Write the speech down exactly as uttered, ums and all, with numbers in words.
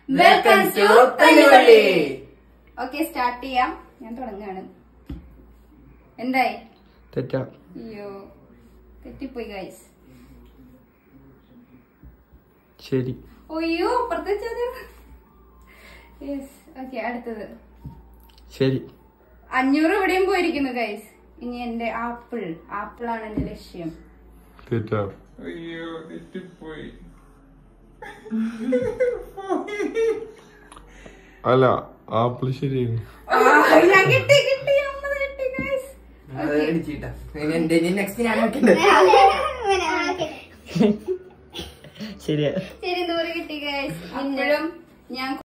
Welcome to Thalluvalli. Okay, start ചെയ്യാം. ഞാൻ തുടങ്ങാണ്. എന്തായി? തെറ്റാ. അയ്യോ, തെറ്റിപ്പോയി ഗൈസ്. ശരി. അയ്യോ, അപ്പുറത്തെ. യെസ്. ഓക്കെ, അടുത്തത്. ശരി. അഞ്ഞൂറ് ഇവിടെയും പോയിരിക്കുന്നു ഗൈസ്. ഇനി എന്റെ ആപ്പിൾ ആപ്പിൾ ആണ് എന്റെ ലക്ഷ്യം. തെറ്റാ. അയ്യോ, തെറ്റിപ്പോയി. അല്ല, ആപ്പിൾ ശരിയാണ്. ഞാൻ കിട്ടി കിട്ടി അമ്പത് കിട്ടി ഗൈസ്. ശരിയാ. ശരി, നൂറ് കിട്ടി ഗൈസ്. ഇപ്പോഴും ഞാൻ